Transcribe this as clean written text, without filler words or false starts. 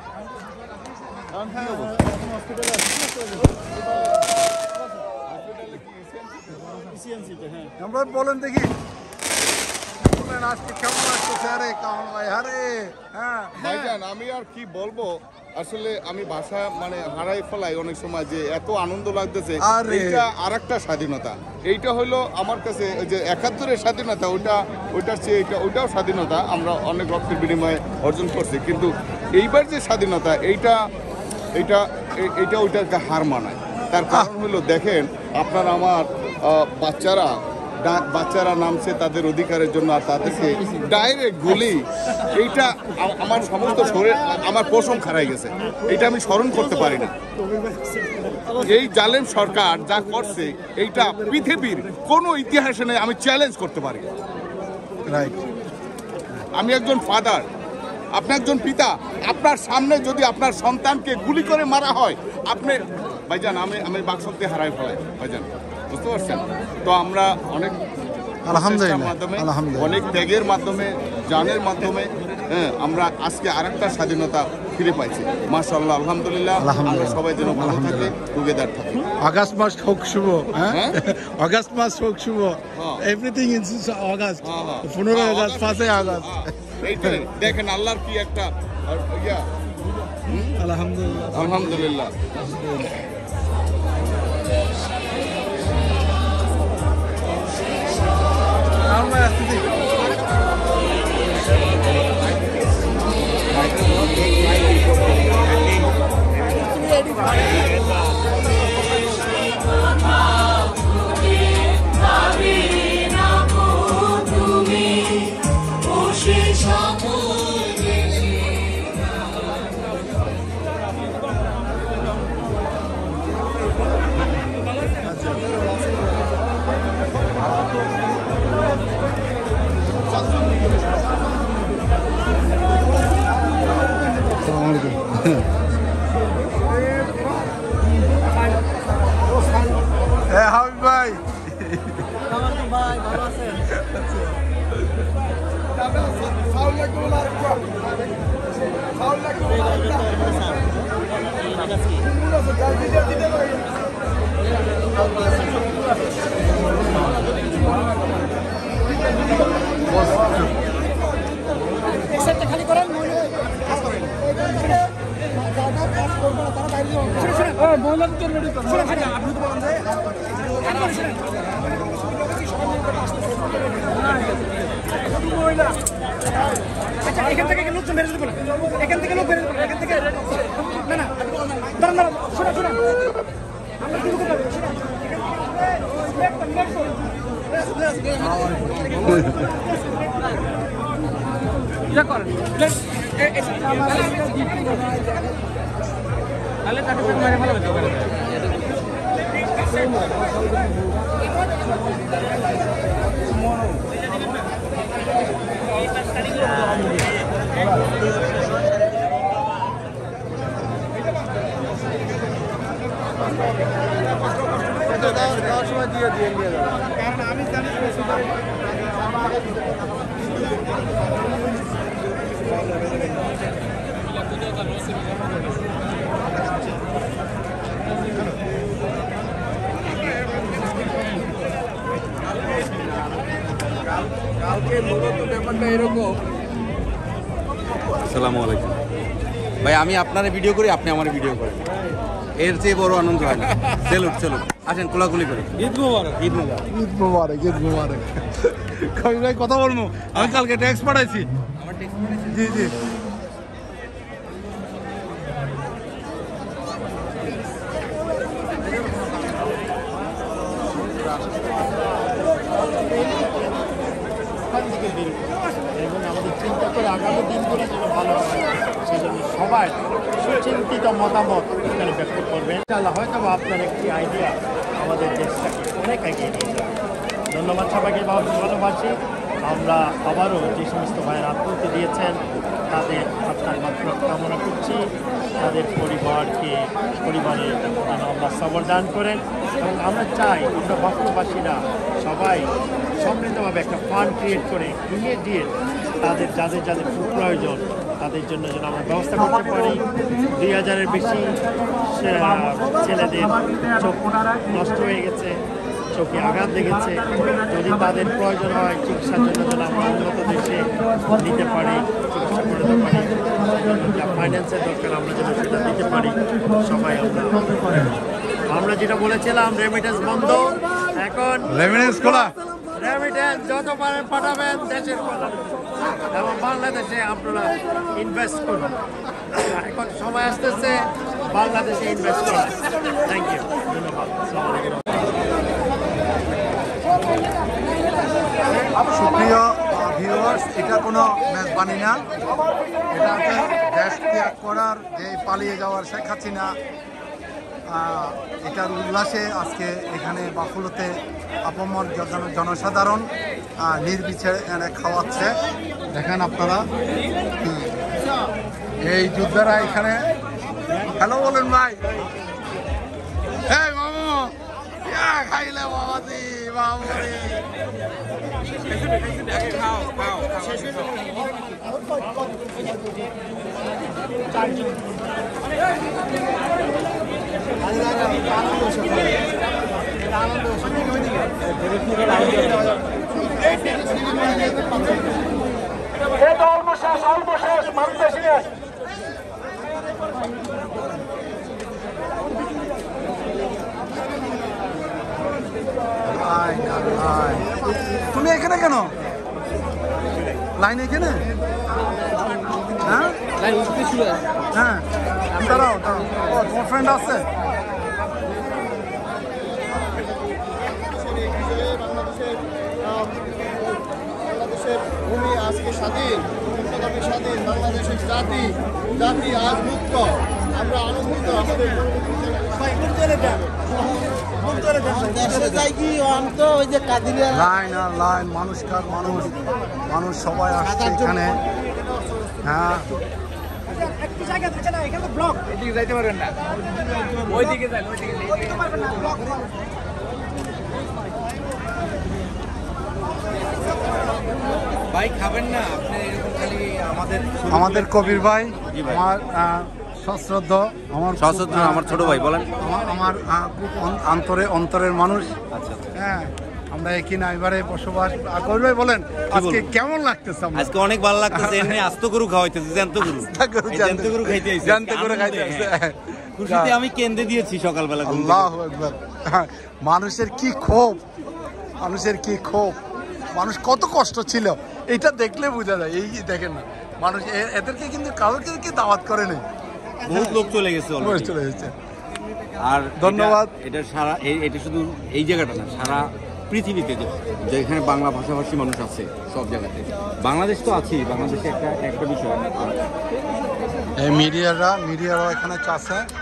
আমরা বলেন দেখি আজকে কেমন লাগতেছে? আরে কারণ ভাই আরে হ্যাঁ ভাইজান আমি আর কি বলবো, আসলে আমি ভাষা মানে হারাই ফেলাই অনেক সময়, যে এত আনন্দ লাগতেছে। এইটা আর একটা স্বাধীনতা, এইটা হলো আমার কাছে যে ৭১-এর স্বাধীনতা, ওইটার চেয়ে ওইটাও স্বাধীনতা আমরা অনেক রক্তের বিনিময়ে অর্জন করছি, কিন্তু এইবার যে স্বাধীনতা এইটা ওইটাকে হার মানায়। তার কারণ হলো দেখেন আপনার আমার বাচ্চারা নামছে তাদের অধিকারের জন্য, আর তাদেরকে ডাইরেক্ট গুলি, এইটা আমার সমস্ত শরীর আমার পশম খারাই গেছে, এইটা আমি স্মরণ করতে পারি না। এই জালেম সরকার যা করছে এইটা পৃথিবীর কোনো ইতিহাসে নেই, আমি চ্যালেঞ্জ করতে পারি। আমি একজন ফাদার, আপনি একজন পিতা, আপনার সামনে যদি আপনার সন্তানকে গুলি করে মারা হয়, আপনি ভাইজান আমি বাকশক্তি হারাই ফেলাই ভাইজান, বুঝতে পারছেন? তো আমরা অনেক মাধ্যমে অনেক ত্যাগের মাধ্যমে জানের মাধ্যমে আমরা আজকে আরেকটা স্বাধীনতা ফিরে পাইছি। মাশাআল্লাহ, আলহামদুলিল্লাহ। আমরা সবাই যেন ভালো থাকি, টুগেদার থাকি। আগস্ট মাস হোক শুভ, হ্যাঁ আগস্ট মাস হোক শুভ, everything is August, 15 August, 5 August. এইটাই দেখেন আল্লাহর কি একটা আলহামদুলিল্লাহ, আলহামদুলিল্লাহ। হাবিব ভাই, ভাই ভালো আছেন? খালি করেন আচ্ছা, এখান থেকে লোকজন বেরোতে বলে, এখান থেকে লোক বেরোতে বলে, এখান থেকে না না দাঁড়ান দাঁড়ান, শোনা শোনা আমরা শুরু করতে হবে, শোনা ইয়া করেন তাহলে তাকে মেরে ফেলা হতো। সময় দিয়ে দিয়ে নিয়ে যাবো, কারণ আমি জানি কালকে মূলত ব্যাপারটা এরকম। আসসালামু আলাইকুম ভাই, আমি আপনার ভিডিও করি, আপনি আমার ভিডিও করেন, এর চেয়ে বড় আনন্দ হয় না। সেলুট সেলুট, আসেন কোলাকুলি করি। ঈদ মোবারক, ঈদ মোবারক, ঈদ মোবারক, ঈদ মোবারক। কবি ভাই কথা বলবো, আমি কালকে ট্যাক্স পাঠাইছি। জি জি এবং আমাদের চিন্তা করে আগামী দিনগুলো যেন ভালো হয়, সেই জন্য সবাই সুচিন্তিত মতামত এখানে ব্যক্ত করবেন। ইনশাআল্লাহ হয়তো আপনার একটি আইডিয়া আমাদের দেশটাকে অনেক এগিয়ে নিয়ে যাবে। ধন্যবাদ সবাইকে, ভালোবাসি। আমরা আবারও যে সমস্ত ভাইয়ের আত্মহত্যা দিয়েছেন তাদের আত্মার মাত্রা কামনা করছি, তাদের পরিবারে যেন আল্লাহ সবর দান করেন। এবং আমরা চাই আমরা বাপুরবাসীরা সবাই সমৃদ্ধভাবে একটা ফান্ড ক্রিয়েট করে ইমিডিয়েট তাদের যাদের যাদের খুব প্রয়োজন তাদের জন্য যেন আমরা ব্যবস্থা করতে পারি। 2000-এর বেশি ছেলেদের চোখ নষ্ট হয়ে গেছে, চোখে আঘাত লেগেছে। যদি তাদের প্রয়োজন হয় চিকিৎসার জন্য যেন আমরা উন্নত দেশে নিতে পারি, চিকিৎসা করতে পারি, যা ফাইন্যান্সের দরকার আমরা যেন সেটা দিতে পারি। সবাই আমরা যেটা বলেছিলাম রেমিটেন্স বন্ধ, এখন রেমিটেন্স খোলা, রেমিটেন্স যত পারেন পাঠাবেন দেশের কথা, এবং বাংলাদেশে আপনারা ইনভেস্ট করুন। এখন সময় আসতেছে বাংলাদেশে ইনভেস্ট করা। থ্যাংক ইউ, ধন্যবাদ। সুপ্রিয় ভিউয়ার্স, এটা কোনো মেজবানি না, এটা হচ্ছে দেশ ত্যাগ করার যে পালিয়ে যাওয়ার শেখ হাসিনা, এটার উল্লাসে আজকে এখানে বাফুলোতে আপামর জনসাধারণ নির্বিচারে খাওয়াচ্ছে। দেখেন আপনারা, এই যোদ্ধারা এখানে। হ্যালো বলেন ভাই। হ্যাঁ মামু, খাইলে বাবাজি বাবুরে। তুমি এখানে কেন? লাইন এখানে? হ্যাঁ হ্যাঁ, দাঁড়াও দাঁড়াও, তোমার ফ্রেন্ড আছে? বাংলাদেশের ভূমি আজকে স্বাধীন, স্বাধীন। বাংলাদেশের জাতি আজ মুক্ত। আমরা আনন্দিত। আমাদের লাইন আর লাইন, মানুষকার মানুষ, মানুষ সবাই আসছে এখানে। হ্যাঁ, ভাই খাবেন না আপনি এরকম খালি আমাদের কবির ভাই, আমার সশ্রদ্ধ, আমার ছোট ভাই বলেন। আমার খুব অন্তরের মানুষ। আচ্ছা, হ্যাঁ, আমরা এখানে এবারে বসবাস। কবির ভাই বলেন, আজকে কেমন লাগতেছে? আজকে অনেক ভালো লাগতেছে। এমনি আস্ত গরু খাওয়াইতেছে, জ্যান্ত গরু খাইতে আইছে, জানতে করে খাইতেছে। খুশিতে আমি কেন্দ্রে দিয়েছি সকালবেলা। আল্লাহু আকবার। মানুষের কি ক্ষোভ, মানুষের কি ক্ষোভ, মানুষ কত কষ্ট ছিল এটা দেখলে বোঝা যায়। এই দেখেন না, মানুষ এদেরকে কিন্তু কাউকে দাওয়াত করে নেই, বহুত লোক চলে গেছে, চলে গেছে। আর ধন্যবাদ। এটা সারা এটা শুধু এই জায়গাটা না, সারা পৃথিবীতে যেখানে বাংলা ভাষাভাষী মানুষ আছে সব জায়গাতে। বাংলাদেশ তো আছেই, বাংলাদেশে একটা বিষয় এই মিডিয়ারাও এখানে আছে।